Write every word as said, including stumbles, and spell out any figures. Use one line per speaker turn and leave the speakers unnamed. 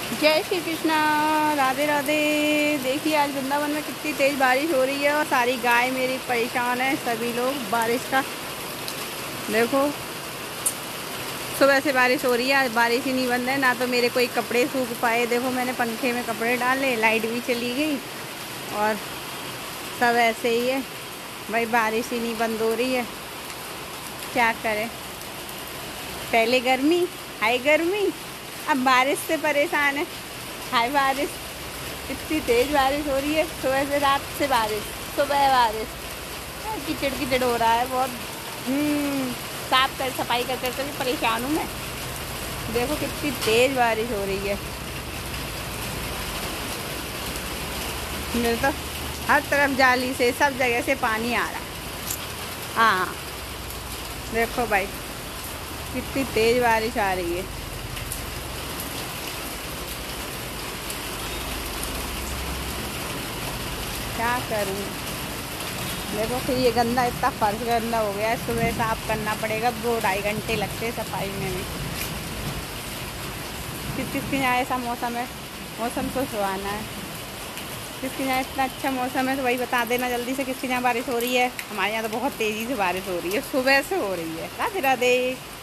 जय श्री कृष्णा, राधे राधे। देखिए आज वृंदावन में कितनी तेज बारिश हो रही है और सारी गाय मेरी परेशान है। सभी लोग बारिश का देखो, सुबह से बारिश हो रही है, आज बारिश ही नहीं बंद है। ना तो मेरे कोई कपड़े सूख पाए। देखो मैंने पंखे में कपड़े डाले, लाइट भी चली गई और सब ऐसे ही है भाई। बारिश ही नहीं बंद हो रही है, क्या करें। पहले गर्मी, हाय गर्मी, अब बारिश से परेशान है। हाय बारिश, इतनी तेज बारिश हो रही है। सुबह से, रात से बारिश, सुबह बारिश, कीचड़ कीचड़ हो रहा है बहुत। हम्म साफ कर सफाई कर कर कर परेशान हूँ मैं। देखो कितनी तेज बारिश हो रही है। मेरे तो हर तरफ जाली से, सब जगह से पानी आ रहा है। हाँ देखो भाई, कितनी तेज बारिश आ रही है। क्या करूँ। देखो फिर ये गंदा, इतना फर्श गंदा हो गया है। सुबह साफ करना पड़ेगा, दो ढाई घंटे लगते हैं सफाई में भी। किस किस के यहाँ ऐसा मौसम है, मौसम तो सुहाना है। किसके यहाँ इतना अच्छा मौसम है तो वही बता देना जल्दी से, किसके यहाँ बारिश हो रही है। हमारे यहाँ तो बहुत तेज़ी से बारिश हो रही है, सुबह से हो रही है। राधे राधे।